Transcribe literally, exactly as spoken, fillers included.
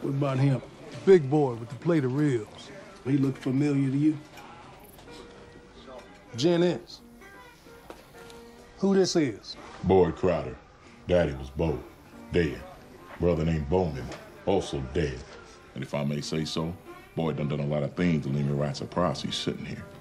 What about him? Big boy with the plate of ribs. He look familiar to you? Jen is. Who this is? Boyd Crowder. Daddy was Bo. Dead. Brother named Bowman. Also dead. And if I may say so, Boyd done done a lot of things to leave me right surprised he's sitting here.